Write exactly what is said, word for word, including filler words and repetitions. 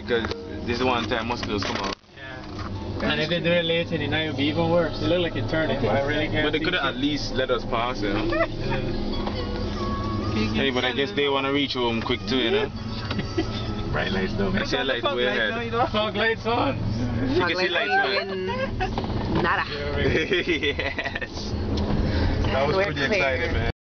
because this is one time mosquitoes come out. Yeah. And if they do it late in the night, it would be even worse. It look like it's turning, but I really can't. But they could have at least let us pass, you know. Yeah. Hey, but I guess they want to reach home quick too, you know. Bright lights though. I see a light way ahead. Fog lights on. You can see lights on. Nada. Yes. That was pretty exciting, man.